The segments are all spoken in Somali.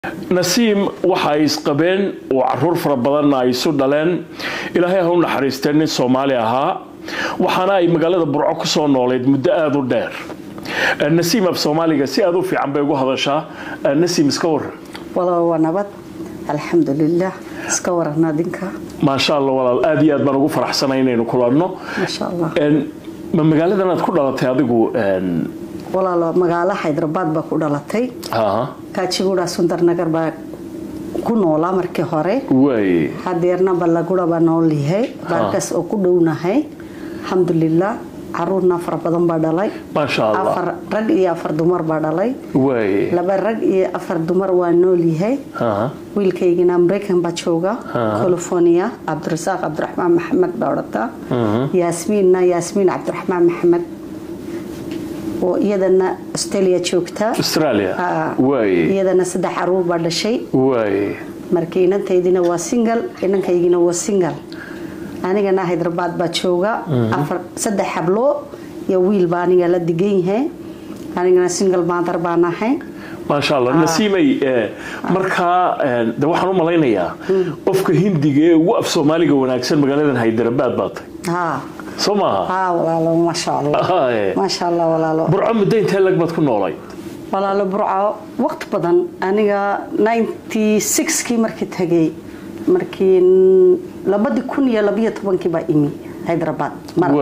نسيم waxay isqabeen oo caruur fara badan ay soo dhaleen ilaahay ha u naxariisteen Soomaali ahaa waxaana ay magaalada Burco ku soo nooleed muddo aad u dheer Nasiim af Soomaaliga si aad u fiican bay ugu hadashaa Nasiim iska war walaal nabad alxamdulillah iska warna dinka ma sha Allah walaal aad iyo aad baan ugu faraxsanahay inaynu kulanno ma sha Allah ma magaalada aad ku dhalatay adigu walaal magaalo Hyderabad ba ku dhalatay kaachigura Sundarnagar ba ku noolaa markii hore way hadeerna balagura ba noolyahay barkas oo ku dhownahay alxamdulillah caruurna far badan ba dhalay ma sha Allah afar rag iyo afar dumar ba dhalay way laba rag iyo afar dumar waa noolyahay wiilkaygina American ba jooga California Abdurrasaaq Abdurrahmaan Maxamed ba orata Yasmin Abdurrahmaan Maxamed iyadana Australia joogta way iyadana saddex caruur ba dhashay way markiinanteedina waa single inankaygina waa single anigana Hyderabad ba jooga afar saddex hablo iyo wiil baa aniga la digan yahay anigana single mother baan ahay ما شاء الله نسيمي marka da waxaan u maleynayaa qofka hindiga ee ugu af Soomaaliga wanaagsan magaalada Hyderabad baatay سماها والله ما شاء الله ما شاء الله والله برعو مدين تهلك ما تكون نولي والله برعو وقت بدن أنا 96 كي مركت هجي مركين لبدي كون يا لبيه طبعا كي بقيمي هيدرباد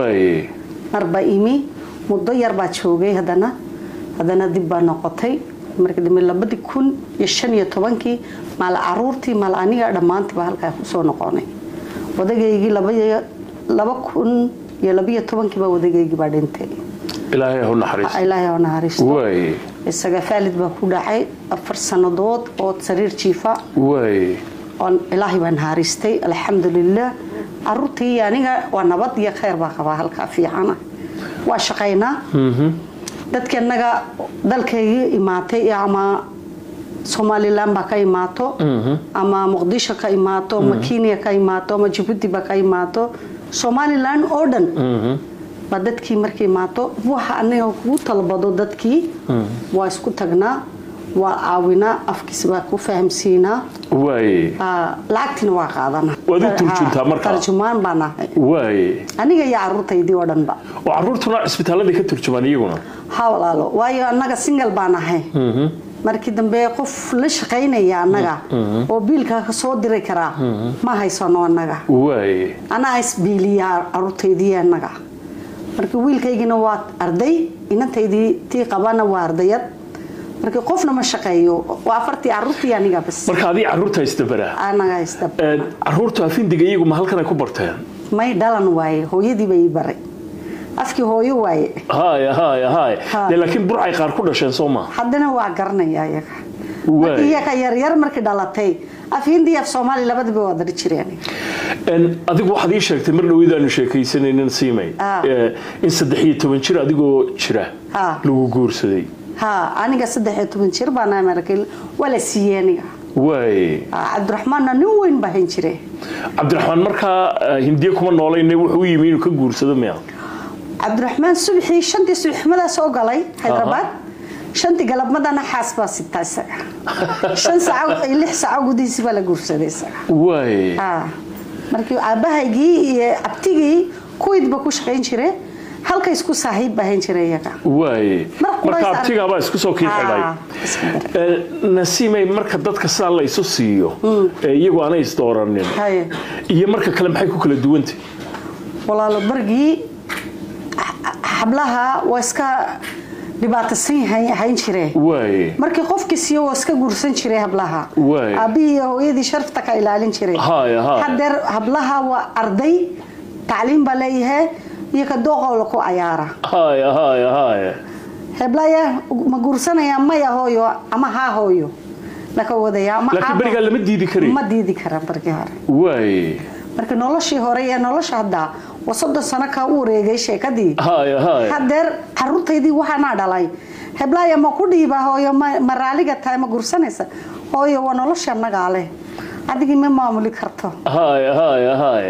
مر بقيمي مضير باتشوجي هذانا دبا نقطي مركد من لبدي كون يشني طبعا كي مع العرورتي مع الأنيق دمانتي بهالك خصوصا نقاني وده جاي لبا كون يا لبيه طبعا كي بودجي بعدينتي إلهي هو نحرس إلهي هو نحرس وي السجا فالد بكون عاي أفر سنوات أو سرير شفاء وي on ilaahi baan haaristay alxamdulillah arurtii aniga waa nabad iyo khayr baa qaba halka fiicana waa shaqeynaa dadkeenaga dalkayga imaatay ama Somaliland ba ka imaato ama Muqdisho ka imaato ama Kenya ka imaato ama Djibouti ba ka imaato Somaliland oo dhan ba dadkii markay imaato waxa anaga ku talbado dadkii waa isku tagnaa وعاونا أفكس بقى كفهمسينا واي لعكتنا وقعدنا ودي ترجمتها مركز ترجمان بنا واي أنا جاي عروتي دي ودن بقى وعروتنا اسبتها لدي كترجمان يجونا حاول الله واي أنا سينجل بنا هاي markii dambe qof la shaqeynaya anaga oo biilka ka soo diray kara ma haysano anaga way ana isbiiliya arurteedii anaga markii wiilkaygina waa arday inanteedii tii qabana waa ardayad markii qofna ma shaqeeyo waa afartii caruurtii aniga bas marka adii caruurta istabara anaga istabara caruurta afindiga iyagu ma halkan ay ku barteen may dhalan waaye hooyadii bay baray afkii hooyo waaye haay laakiin burcay qaar ku dhasheen Soomaa haddana waa garanaya iyaga iyaga yar markii dhalatay afindi af Soomaali labadaba waa dari jireen adigu waxaad ii sheegtay mar dhaweydaan sheekaysanayna Nasiimay in 13 jir adigoo jira lagu guursaday aniga 13 jir baan markay wala siiyaniga way Abdurrahmaan nin weyn baahan jiray Abdurrahmaan marka hindiya kuma nooleynay wuxuu yimid inuu ka guursado miyaa Abdurrahmaan subixii shantii subaxmada soo galay Hyderabad shantii galabmadana xaasba sita isaga 5 saac iyo 6 saac gudihiisa baa la guursaday isaga way markii aabahaygii iyo abtigii kuwidba ku shaqeyn jiray halka isku saaxiib baahan jiray iyaga way marka abtiga baa isku soo kiixday Nasiimay marka dadka saa la isu siiyo iyagu aanay isdooranin iyo marka kale maxay ku kala duwantay walaalo bargii hablaha waa iska dhibaataysan hayn jiray way markii qofkiisiyo waa iska guursan jiray hablaha abi hooyadii sharafta ka ilaalin jiray hadeer hablaha waa arday tacliin baa leeyahay iyo ka dooqo ku ayaara haay heblaya ma guursanaya maya hooyo ama ha hooyo laka wadaya ma laakiin bariga lama diidi karin ma diidi karan barkii hore way marka noloshii hore iyo nolosha hadda wasada sano ka u wareegay sheekadii hadeer caruurteedii waxaana dhalay heblaya ma ku dhiiba hooyo ma raaliga tahay ma guursanaysa hooyo waa nolosha nagaale adigi ma maamuli karto haay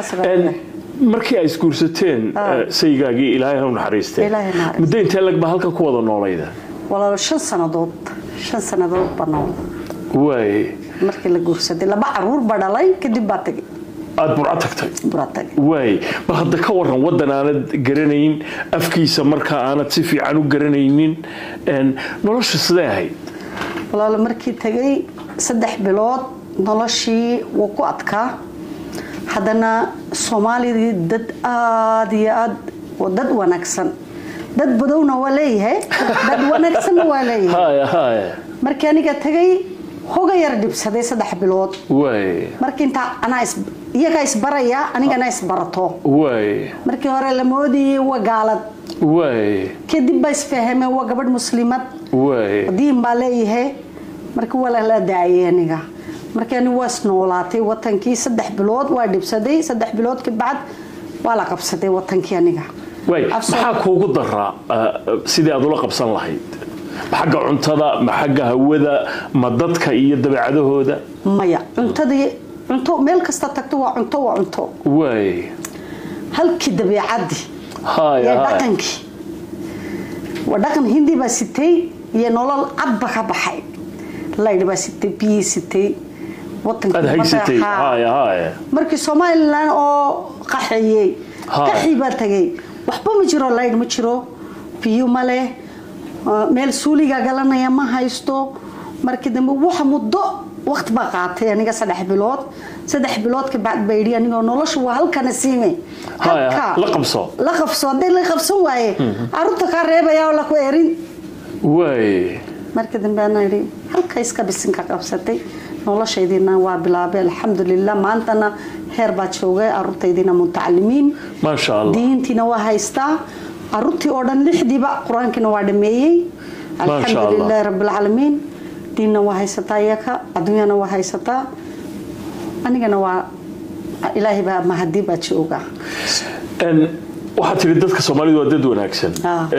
markii ay isguursateen saygaagii Ilaahay u naxariistay muddo intee lag ba halkan ku wada noolayda walaal 5 sanadood banool واي markii la guursaday laba caruur badalay kadib baa tagay aad burcad way ba hadda ka waran wadan aanad garanayn afkiisa marka aanad si fiican u garanaynin nolosha sidee ahayd walaal markii tagay 3 bilood noloshii wuu ku adkaa hadana Soomaalida dad aad iyo aad dad wanaagsan dad badowna waa leeyahay dad wanaagsan waa leeyahay haye markii aniga tagay hoga yar dibsaday 3 bilood way markii inta ana iyaga isbaraya anigana isbarato way markii hore la moodiyay waa gaalad way kadib baa isfahmay waa gabadh muslimad way diin baa leeyahay markii wala la daayay aniga markii ani was noolaatay watankii 3 bilood waa dibsaday 3 bilood ka bacd waa la qabsaday watankii aniga way maxaa kuugu daraa sidii aad ula qabsan lahayd xagga cuntada ma xagga hawada ma dadka iyo dabeecadahooda maya cunto meel kasta tagto waa cunto way halkii dabeecadii ya dhaqankii wadaqan hindi baa sitay iyo nolol cad ka baxay layd baa sitay biyo sitay watankii markii Soomaaliland oo qaxi baa tagay waxba ma jiro layd ma jiro biyo male meel suuliga galanaya ma haysto markii dambe waxa muddo waqt ba qaatay aniga 3 bilood ka bacd bayri aniga noloshu waa halkan siimay la qabso waaye arunta ka reebaya oo la ku eerin way markii dambe ana iri halka iska bisin ka qabsatay nolosheedina waa bilaabay alxamdulillah maantana heer baa joogay arunteedina mutacallimiin ma sha Allah diintina waa haystaa aruntii oo dhan 6diiba quraankina waa dhameeyay alxamdulillah rabbil alamin diinna waa haysataa yaka adduunyana waa haysataa anigana waa ilaahi baa mahadi baa jooga waxa tiri dadka Soomaalidu waa dad wanaagsan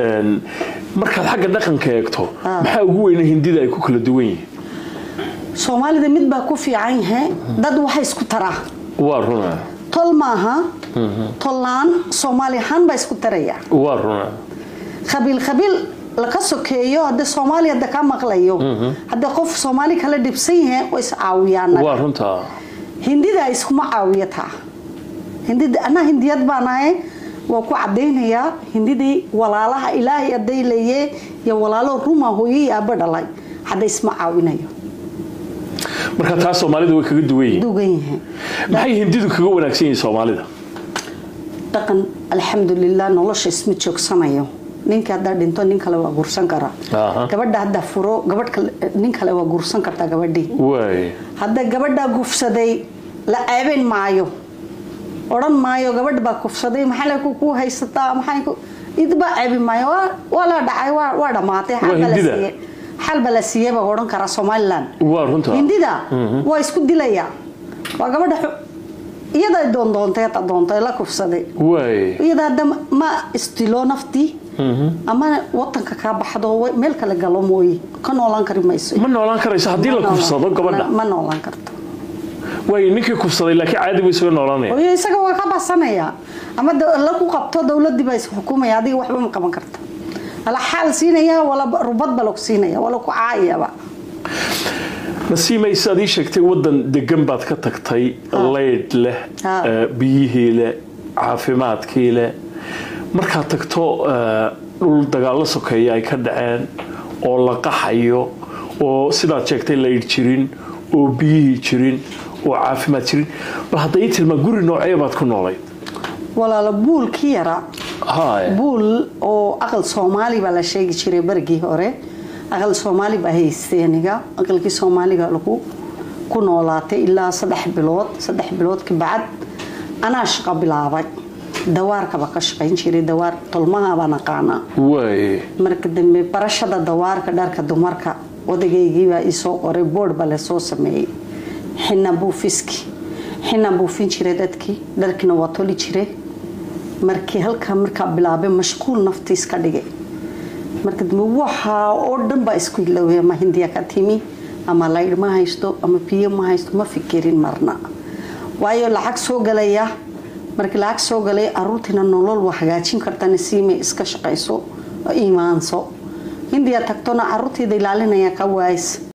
marka xagga dhaqanka eegto maxaa ugu weyn hindida ay ku kala duwan yihiin Soomaalida mid baa ku fiican yahay dad waxa isku taraa waa runa tol maaha tolaan Soomaalihan baa isku taraya waa runa qabiil la ka sokeeyo hada Soomaaliya ka maqlayo hada qof Soomaali kala dibsan yahay oo is caawiyaan waa runta hindida isku ma caawiyata ana hindiyad baanahay waa ku cadeynaya hindidii walaalaha Ilaahay aday leeyay iyo walaalo ruma hooyay aba dhalay hada isma caawinayo marka taas Soomaalidu way kaga duwan yihiin maxay hindidu kaga wanaagsan yihiin Soomaalida dhaqan alxamdulillah nolosha isma joogsanayo ninka hada dhinto nin kale waa guursan kara gabadha hada furo gabadh nin kale waa guursan karta gabadhii way hada gabadha gufsaday la aabin maayo oran maayo gabadh baa gufsaday maxay ku haysataa maxay ku idba aabi maayo wala dhacay waa dhamaatay xal bala siiyay baa oran kara Soomaaliland waa runta hindida waa isku dilaya waa gabadha iyada doontay la gufsaday way iyada ma istilo nafti ama wadanka ka baxdo meel kale galo mooy ka noolan kari mayso ma noolan karayso hadii la gufsado gabadha ma noolan karto way ninkii gufsaday laakiin caadi way soo noolanaya oo isaga waa ka basanaya ama la ku qabto dawladii baa xukuumaya adiga waxba ma qaban karto ala xal siinaya wala rubad balog siinaya wala ku caayaba nasiimay sadii sheegtay wadan degan baad ka tagtay leed leh biyihii leh caafimaadkii leh marka tagto dhul dagaal sokeeya ay ka dhaceen oo la qaxayo oo sidaad sheegtay leed jirin oo biyihii jirin oo caafimaad jirin bal haday tilma guri noocee baad ku noolayd walaalo buulkii yara buul oo aqal Soomaali baa la sheegi jiray bargii hore aqal Soomaali baa haystay aniga aqalkii Soomaaliga lagu ku noolaatay ilaa 3 bilood ka bacd ana shaqo bilaabay dawaarka ba ka shaqayn jiray dawaar tolmaha baan aqaana way marka dambe barashada dawaarka dharka dumarka odageygii baa isoo qoray board baa la soo sameeyay xina buufin jiray dadkii dharkina waa toli jiray markii halka bilaabay mashquul naftiis ka dhigay marka waxa oo dhan ba isku iloway ma hindiya ka timi ama layd ma haysto ama biyo ma haysto ma fikirin marna waayo lacag soo galaya markii lacag soo galay aruurtina nolol wax hagaajin karta nasiime iska shaqayso iimaanso hindiya tagtona aruurtida ilaalinaya ka waayis